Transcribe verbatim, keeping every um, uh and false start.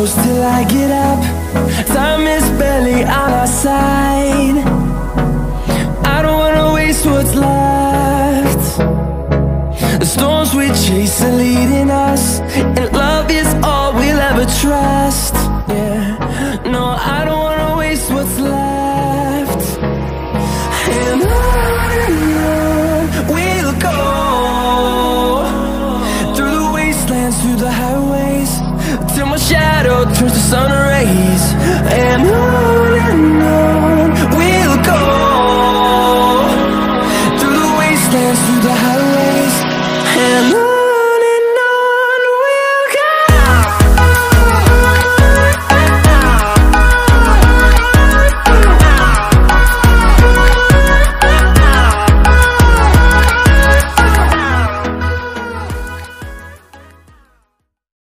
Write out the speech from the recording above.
close till I get up. Time is barely on our side. I don't wanna waste what's left. The storms we chase are leading us, and